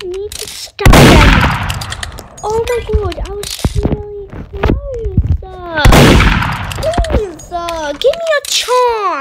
need to stop them. Oh my god, I was really close. Please, give me a chance.